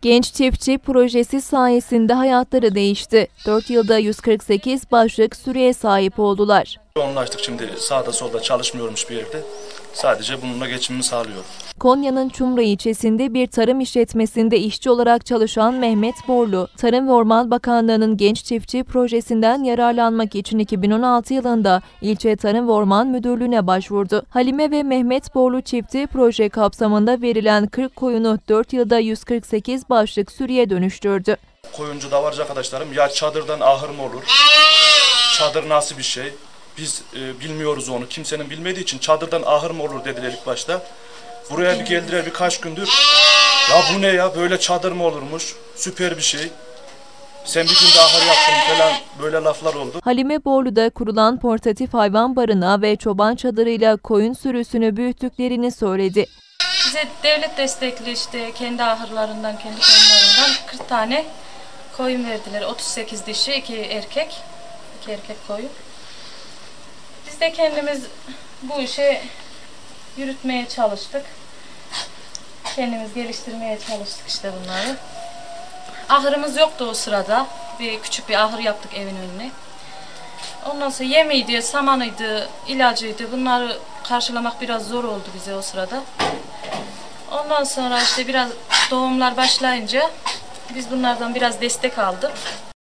Genç Çiftçi projesi sayesinde hayatları değişti. 4 yılda 148 başlık sürüye sahip oldular. Yoğunlaştık, şimdi sağda solda çalışmıyormuş bir yerde. Sadece bununla geçimimi sağlıyorum. Konya'nın Çumra ilçesinde bir tarım işletmesinde işçi olarak çalışan Mehmet Borlu, Tarım ve Orman Bakanlığı'nın Genç Çiftçi projesinden yararlanmak için 2016 yılında ilçe Tarım ve Orman Müdürlüğü'ne başvurdu. Halime ve Mehmet Borlu çifti proje kapsamında verilen 40 koyunu 4 yılda 148 başlık sürüye dönüştürdü. Koyuncu davarcı arkadaşlarım, ya çadırdan ahır mı olur? Çadır nasıl bir şey? Biz bilmiyoruz onu. Kimsenin bilmediği için çadırdan ahır mı olur dediler ilk başta. Buraya bir geldiler birkaç gündür. Ya bu ne ya? Böyle çadır mı olurmuş? Süper bir şey. Sen bir günde ahır yaptın falan, böyle laflar oldu. Halime Borlu'da kurulan portatif hayvan barınağı ve çoban çadırıyla koyun sürüsünü büyüttüklerini söyledi. Bize devlet destekli işte kendi ahırlarından, kendi koyunlarından 40 tane koyun verdiler. 38 dişi, 2 erkek koyun. Biz de kendimiz bu işi yürütmeye çalıştık. Kendimiz geliştirmeye çalıştık işte bunları. Ahırımız yoktu o sırada. Küçük bir ahır yaptık evin önüne. Ondan sonra yemiydi, samanıydı, ilacıydı. Bunları karşılamak biraz zor oldu bize o sırada. Ondan sonra işte biraz doğumlar başlayınca biz bunlardan biraz destek aldık.